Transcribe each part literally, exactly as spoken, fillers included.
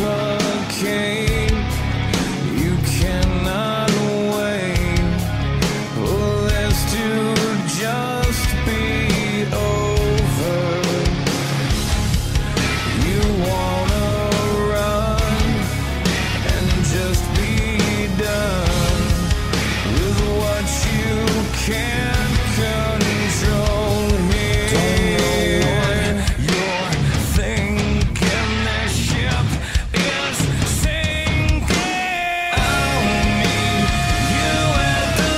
suffocate. You cannot wait for this to just be over. You wanna run and just be done with what you can't control here. You're thinking the ship is sinking. I'll meet you at the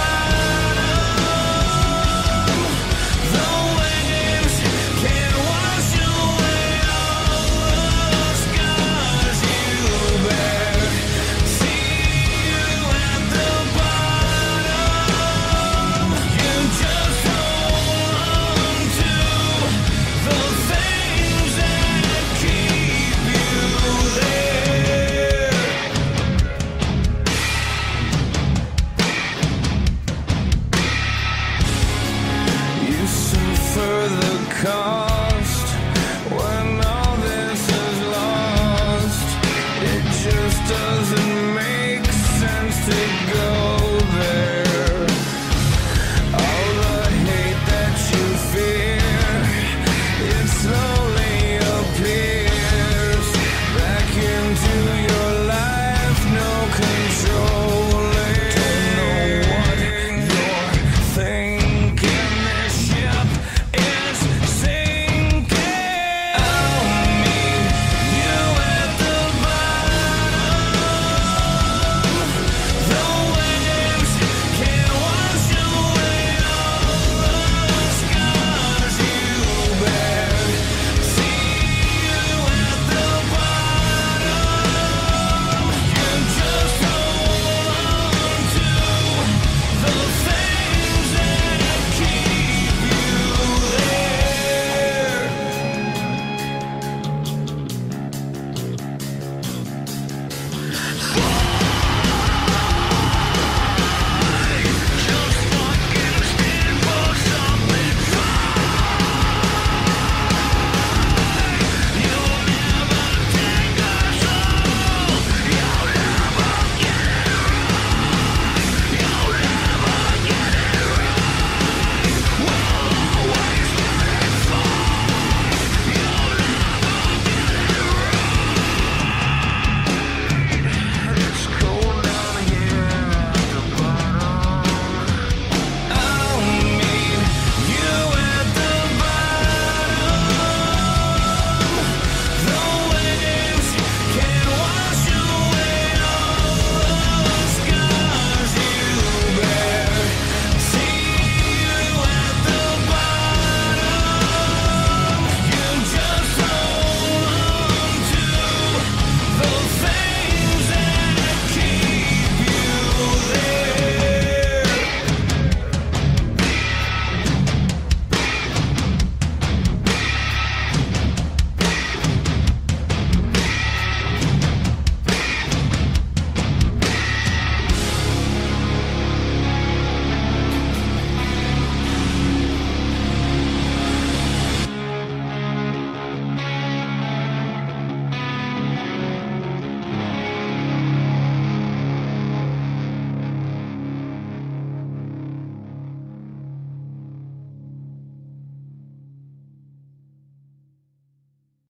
bottom. The waves can't wash away all the scars you bear. See you at the bottom. You just hold on to the